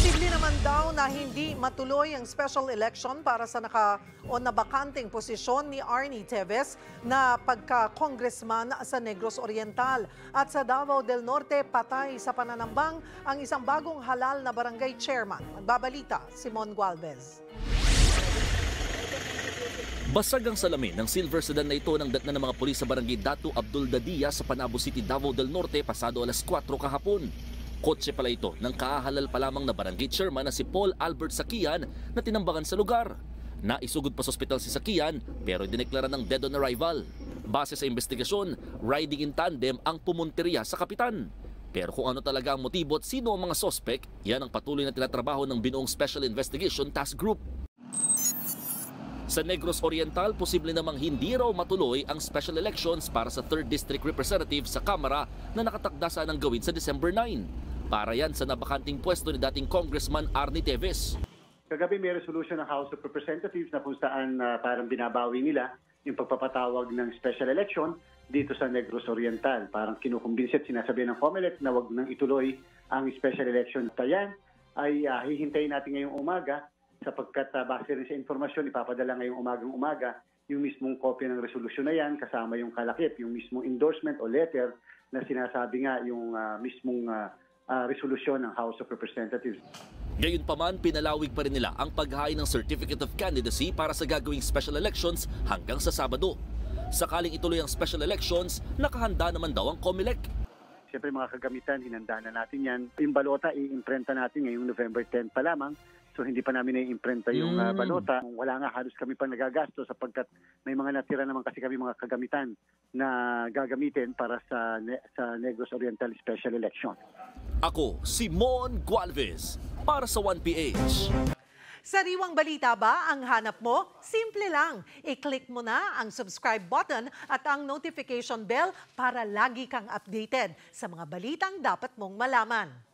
Posible naman daw na hindi matuloy ang special election para sa nabakanteng posisyon ni Arnie Teves na pagka-congressman sa Negros Oriental. At sa Davao del Norte, patay sa pananambang ang isang bagong halal na barangay chairman. Magbabalita, Simon Gualvez. Basag ang salamin ng silver sedan na ito ng datna ng mga pulis sa barangay Datu Abdul Dadia sa Panabo City, Davao del Norte pasado alas 4 kahapon. Kotse pala ito ng kahalal pa lamang na barangay chairman na si Paul Albert Sakian na tinambangan sa lugar. Naisugod pa sa ospital si Sakian pero dineklara ng dead on arrival. Base sa investigasyon, riding in tandem ang pumunteriya sa kapitan. Pero kung ano talaga ang motibo at sino ang mga sospek, yan ang patuloy na tinatrabaho ng binuong Special Investigation Task Group. Sa Negros Oriental, posible namang hindi raw matuloy ang special elections para sa 3rd District Representative sa Kamara na nakatakda sanang gawin sa December 9. Para yan sa nabakanting pwesto ni dating Congressman Arnie Teves. Kagabi may resolution ng House of Representatives na kung saan parang binabawi nila yung pagpapatawag ng special election dito sa Negros Oriental. Parang kinukumbinsi at sinasabi ng COMELEC na wag nang ituloy ang special election. Yan ay hihintayin natin ngayong umaga sapagkat base rin sa informasyon, ipapadala ngayong umagang-umaga yung mismong kopya ng resolusyon na yan kasama yung kalakip, yung mismong endorsement o letter na sinasabi nga yung mismong resolusyon ng House of Representatives. Gayunpaman, pinalawig pa rin nila ang paghain ng Certificate of Candidacy para sa gagawing special elections hanggang sa Sabado. Sakaling ituloy ang special elections, nakahanda naman daw ang COMELEC. Siyempre mga kagamitan, hinanda na natin yan. Yung balota, i-imprenta natin ngayong November 10 pa lamang. So hindi pa namin na-imprenta yung balota. Wala nga, halos kami pang nagagasto sapagkat may mga natira naman kasi kami mga kagamitan na gagamitin para sa Negros Oriental Special Election. Ako, Simon Gualvez, para sa 1PH. Sariwang balita ba ang hanap mo? Simple lang. I-click mo na ang subscribe button at ang notification bell para lagi kang updated sa mga balitang dapat mong malaman.